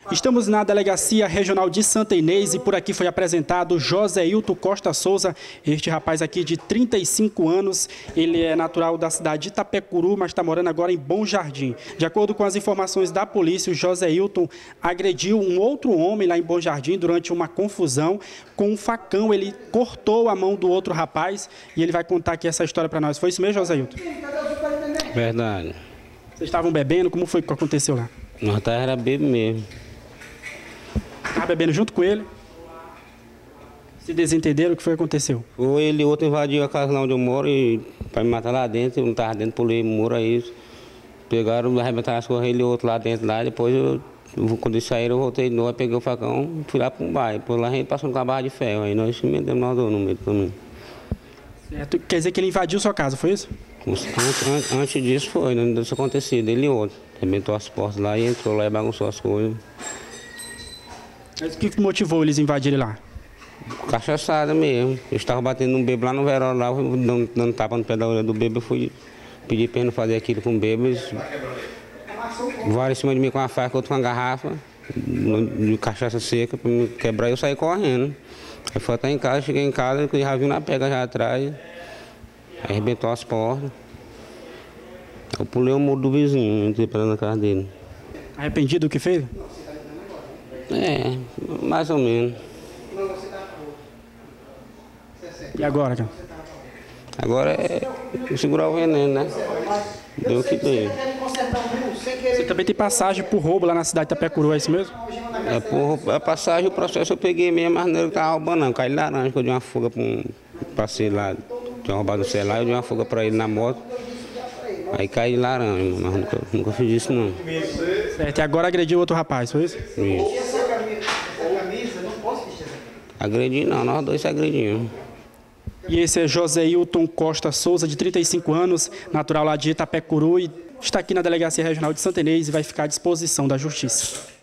Estamos na Delegacia Regional de Santa Inês e por aqui foi apresentado Joséilton Costa Souza. Este rapaz aqui de 35 anos, ele é natural da cidade de Itapecuru, mas está morando agora em Bom Jardim. De acordo com as informações da polícia, o Joséilton agrediu um outro homem lá em Bom Jardim durante uma confusão. Com um facão, ele cortou a mão do outro rapaz e ele vai contar aqui essa história para nós. Foi isso mesmo, Joséilton? Verdade. Vocês estavam bebendo? Como foi que aconteceu lá? Nós era bebo mesmo. Estava bebendo junto com ele? Se desentenderam, o que foi que aconteceu? Ou ele outro invadiu a casa lá onde eu moro e para me matar lá dentro, eu não estava dentro, pulei o muro aí. Pegaram, arrebentaram as coisas, ele outro lá dentro, lá, depois quando eles saíram, eu voltei de novo, peguei o facão, fui lá para um bairro. Depois lá a gente passou com a barra de ferro, aí nós metemos nós dois no meio do caminho. Certo. Quer dizer que ele invadiu sua casa, foi isso? Antes disso foi, não deu isso acontecido, ele e outro. Arrebentou as portas lá e entrou lá e bagunçou as coisas. Mas o que motivou eles a invadirem lá? Cachaçada mesmo. Eu estava batendo um bebo lá no verão, lá, dando tapa no pé da orelha do bebo, eu fui pedir para ele não fazer aquilo com o bebo. Eles voaram em cima de mim com uma faca, outro com uma garrafa de cachaça seca para me quebrar e eu saí correndo. Aí foi até em casa, cheguei em casa, já vi na pega já atrás, aí arrebentou as portas. Eu pulei o muro do vizinho, entrei para na casa dele. Arrependido do que fez? É, mais ou menos. E agora, cara? Agora é segurar o veneno, né? Deu o que deu. Você também tem passagem por roubo lá na cidade de Itapecuru, é isso mesmo? É, por a passagem, o processo eu peguei mesmo, mas não estava roubando não. Caí laranja, que eu dei uma fuga para um parceiro lá. Tinha roubado o celular, eu dei uma fuga para ele na moto. Aí caí laranja, mas nunca fiz isso não. Certo, e agora agrediu outro rapaz, foi isso? Isso. Agredi não, nós dois se agredimos. E esse é Joséilton Costa Souza, de 35 anos, natural lá de Itapecuru, e está aqui na Delegacia Regional de Santa Inês e vai ficar à disposição da Justiça.